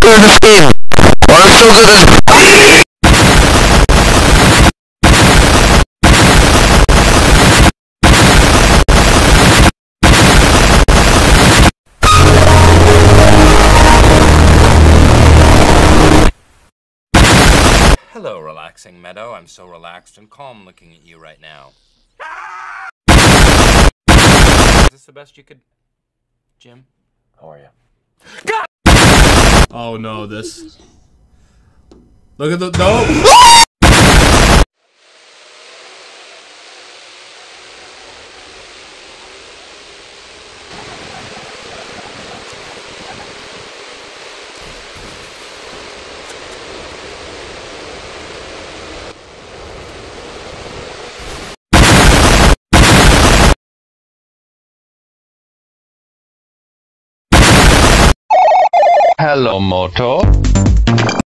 good at this game. Or I'm so good at this. Hello, relaxing meadow. I'm so relaxed and calm looking at you right now. Is this the best you could... Jim? How are you? Oh no, this. Look at the. No! Hello, Moto.